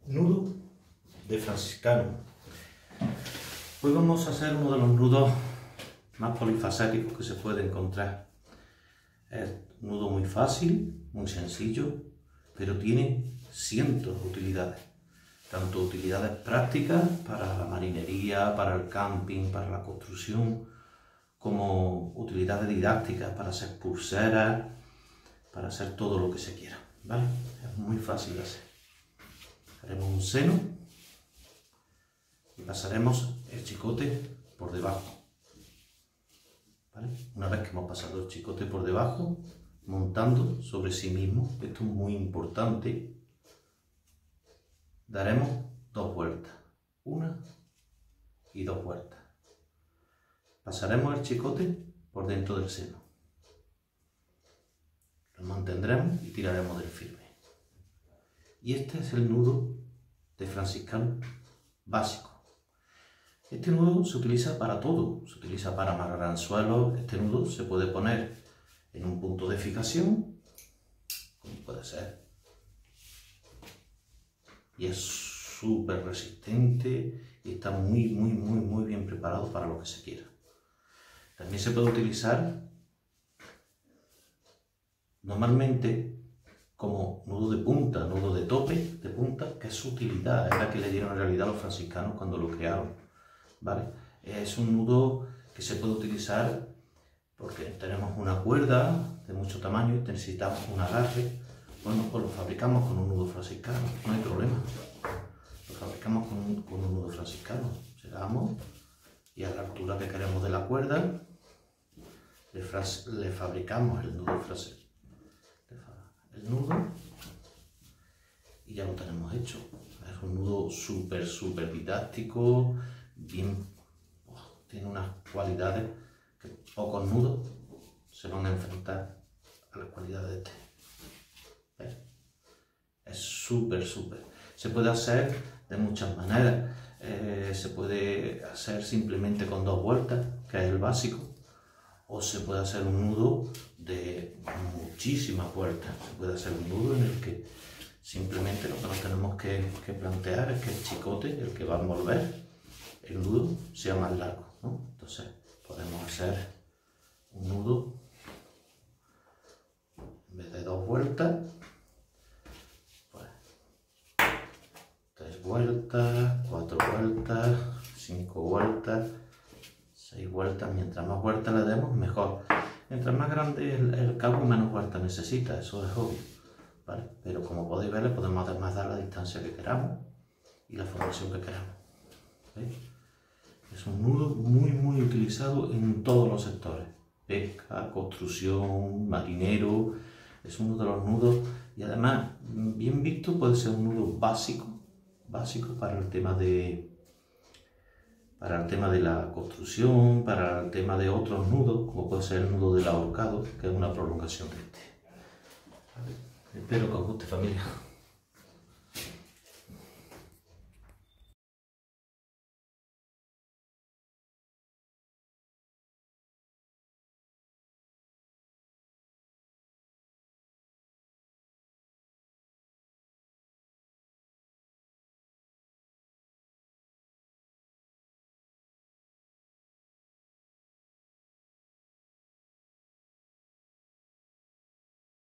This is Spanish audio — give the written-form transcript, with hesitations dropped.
Nudo de franciscano. Hoy vamos a hacer uno de los nudos más polifacéticos que se puede encontrar. Es un nudo muy fácil, muy sencillo, pero tiene cientos de utilidades. Tanto utilidades prácticas para la marinería, para el camping, para la construcción, como utilidades didácticas para hacer pulseras, para hacer todo lo que se quiera, ¿vale? Es muy fácil de hacer. Haremos un seno y pasaremos el chicote por debajo, ¿vale? Una vez que hemos pasado el chicote por debajo, montando sobre sí mismo, esto es muy importante, daremos 2 vueltas, una y 2 vueltas. Pasaremos el chicote por dentro del seno, lo mantendremos y tiraremos del firme. Y este es el nudo de franciscano básico. Este nudo se utiliza para todo, se utiliza para amarrar anzuelos. Este nudo se puede poner en un punto de fijación, como puede ser, y es súper resistente y está muy bien preparado para lo que se quiera. También se puede utilizar normalmente como nudo de punta, nudo de tope, de punta, que es su utilidad, es la que le dieron en realidad a los franciscanos cuando lo crearon, ¿vale? Es un nudo que se puede utilizar porque tenemos una cuerda de mucho tamaño y necesitamos un agarre. Bueno, pues lo fabricamos con un nudo franciscano, no hay problema. Lo fabricamos con un nudo franciscano. Llegamos y a la altura que queremos de la cuerda le fabricamos el nudo franciscano. El nudo y ya lo tenemos hecho. Es un nudo súper didáctico, bien, tiene unas cualidades que pocos nudos se van a enfrentar a las cualidades de este. ¿Ves? Es súper. Se puede hacer de muchas maneras. Se puede hacer simplemente con 2 vueltas, que es el básico. O se puede hacer un nudo de muchísimas vueltas. Se puede hacer un nudo en el que simplemente lo que nos tenemos que plantear es que el chicote, el que va a envolver el nudo, sea más largo, ¿no? Entonces podemos hacer un nudo, en vez de 2 vueltas, pues 3 vueltas, 4 vueltas, 5 vueltas, 6 vueltas. Mientras más vueltas le demos, mejor. Mientras más grande el cabo, menos vueltas necesita, eso es obvio, ¿vale? Pero como podéis ver, le podemos además dar la distancia que queramos y la formación que queramos. ¿Veis? Es un nudo muy utilizado en todos los sectores: pesca, construcción, marinero. Es uno de los nudos y además, bien visto, puede ser un nudo básico para el tema de la construcción, para el tema de otros nudos, como puede ser el nudo del ahorcado, que es una prolongación de este. Espero que os guste, familia.